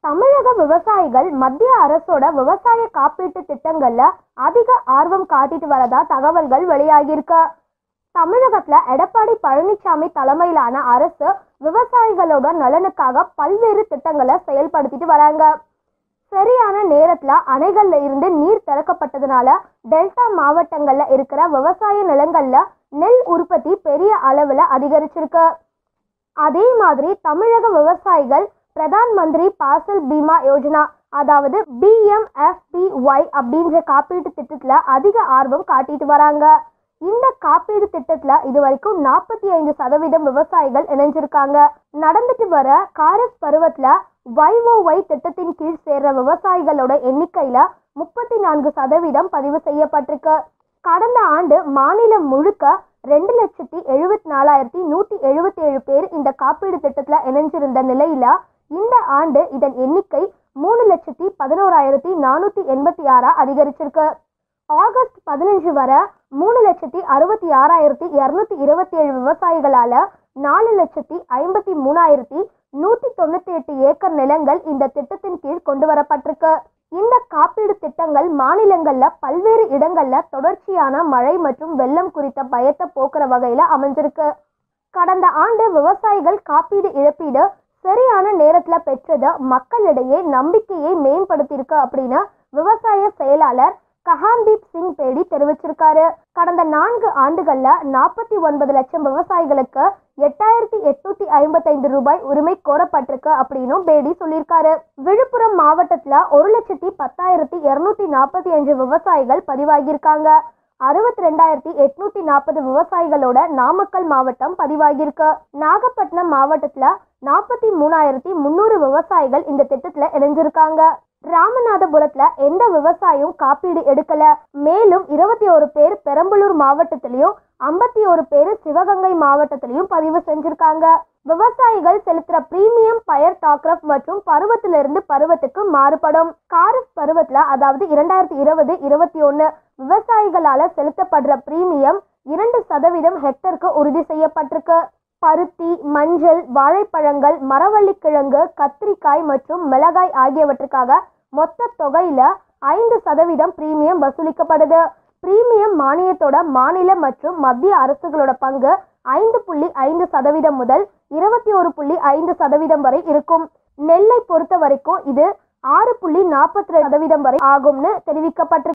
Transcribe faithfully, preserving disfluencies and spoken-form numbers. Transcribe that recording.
தமிழக விவசாயிகள் மத்திய அரசோட விவசாய காப்பீட்டு திட்டங்கள்ல அதிக ஆர்வம் காட்டிட்டு வரதா தகவல்கள் வெளியாகியிருக்கு. தமிழகத்துல எடப்பாடி பழனிசாமி தலைமையிலான அரசு விவசாயிகளோட நலனுக்காக பல்வேறு திட்டங்களை செயல்படுத்திட்டு வராங்க. சரியான நேரத்துல அணைகள்ல இருந்து நீர் திறக்கப்பட்டதுனால டெல்டா மாவட்டங்கள்ல இருக்கிற விவசாய நிலங்கள்ல நெல் உற்பத்தி பெரிய அளவுல அதிகரிச்சிருக்கு. அதே மாதிரி தமிழக விவசாயிகள் பிரதான் மந்திரி பாசல் பீமா யோஜனா, அதாவது P M F B Y அப்படின்ற காப்பீட்டு திட்டத்துல அதிக ஆர்வம் காட்டிட்டு வராங்க. இந்த காப்பீடு திட்டத்துல இது வரைக்கும் நாற்பத்தி ஐந்து சதவீதம் விவசாயிகள் இணைஞ்சிருக்காங்க. நடந்துட்டு வர காரிஃப் பருவத்துல ஒய் ஓ ஒய் திட்டத்தின் கீழ் சேர்ற விவசாயிகளோட எண்ணிக்கையில முப்பத்தி நான்கு சதவீதம் பதிவு செய்யப்பட்டிருக்கு. கடந்த ஆண்டு மாநிலம் முழுக்க ரெண்டு லட்சத்தி எழுபத்தி நாலாயிரத்தி நூத்தி எழுபத்தி ஏழு பேர் இந்த காப்பீடு திட்டத்துல இணைஞ்சிருந்த நிலையில இந்த ஆண்டு இதன் எண்ணிக்கை மூணு லட்சத்தி பதினோராயிரத்தி நானூத்தி எண்பத்தி ஆறா அதிகரிச்சிருக்கு. ஆகஸ்ட் பதினஞ்சு வரை மூணு லட்சத்தி அறுபத்தி ஆறாயிரத்தி இருநூத்தி இருபத்தி ஏழு விவசாயிகளால நாலு லட்சத்தி ஐம்பத்தி மூணாயிரத்தி நூத்தி தொண்ணூத்தி எட்டு ஏக்கர் நிலங்கள் இந்த திட்டத்தின் கீழ் கொண்டு வரப்பட்டிருக்கு. இந்த காப்பீடு திட்டங்கள் மாநிலங்கள்ல பல்வேறு இடங்கள்ல தொடர்ச்சியான மழை மற்றும் வெள்ளம் குறித்த பயத்தை போக்குற வகையில அமைஞ்சிருக்கு. கடந்த ஆண்டு விவசாயிகள் காப்பீடு இழப்பீடு சரியான நேரத்துல பெற்றது மக்களிடையே நம்பிக்கையை மேம்படுத்தியிருக்கு அப்படின்னு விவசாய செயலாளர் கஹான்தீப் சிங் பேடி தெரிவிச்சிருக்காரு. கடந்த நான்கு ஆண்டுகள்ல நாற்பத்தி ஒன்பது லட்சம் விவசாயிகளுக்கு எட்டாயிரத்தி எட்நூத்தி ஐம்பத்தி ஐந்து ரூபாய் உரிமை கோரப்பட்டிருக்கு அப்படின்னு பேடி சொல்லியிருக்காரு. விழுப்புரம் மாவட்டத்துல ஒரு லட்சத்தி பத்தாயிரத்தி இருநூத்தி நாற்பத்தி அஞ்சு விவசாயிகள் பதிவாகியிருக்காங்க. அறுபத்தி ரெண்டாயிரத்தி எட்நூத்தி நாற்பது விவசாயிகளோட நாமக்கல் மாவட்டம் பதிவாகியிருக்கு. நாகப்பட்டினம் மாவட்டத்துல நாற்பத்தி மூணாயிரத்தி முன்னூறு விவசாயிகள் இந்த திட்டத்துல இணைஞ்சிருக்காங்க. ராமநாதபுரத்துல எந்த விவசாயியும் காப்பீடு எடுக்கல. மேலும் இருபத்தி ஒரு பேர் பெரம்பலூர் மாவட்டத்திலையும் ஐம்பத்தி ஒரு பேர் சிவகங்கை மாவட்டத்திலையும் பதிவு செஞ்சிருக்காங்க. விவசாயிகள் செலுத்துற பிரீமியம் பயர் டாக்ரப் மற்றும் பருவத்திலிருந்து பருவத்துக்கு மாறுபடும். காரிஃப் பருவத்துல, அதாவது இரண்டாயிரத்தி இருபது இருபத்தி ஒன்னு விவசாயிகளால செலுத்தப்படுற பிரீமியம் இரண்டு சதவீதம் ஹெக்டருக்கு உறுதி செய்யப்பட்டிருக்கு. பருத்தி, மஞ்சள், வாழைப்பழங்கள், மரவள்ளிக்கிழங்கு, கத்திரிக்காய் மற்றும் மிளகாய் ஆகியவற்றுக்காக மொத்த தொகையில ஐந்து சதவீதம் பிரீமியம் வசூலிக்கப்படுது. பிரீமியம் மானியத்தோட மாநில மற்றும் மத்திய அரசுகளோட பங்கு ஐந்து புள்ளி ஐந்து சதவீதம் முதல் இருபத்தி ஒரு புள்ளி ஐந்து சதவீதம் வரை இருக்கும். நெல்லை பொறுத்த வரைக்கும் இது ஆறு புள்ளி நாற்பத்தி ரெண்டு சதவீதம் வரை ஆகும்னு தெரிவிக்கப்பட்டிருக்கு.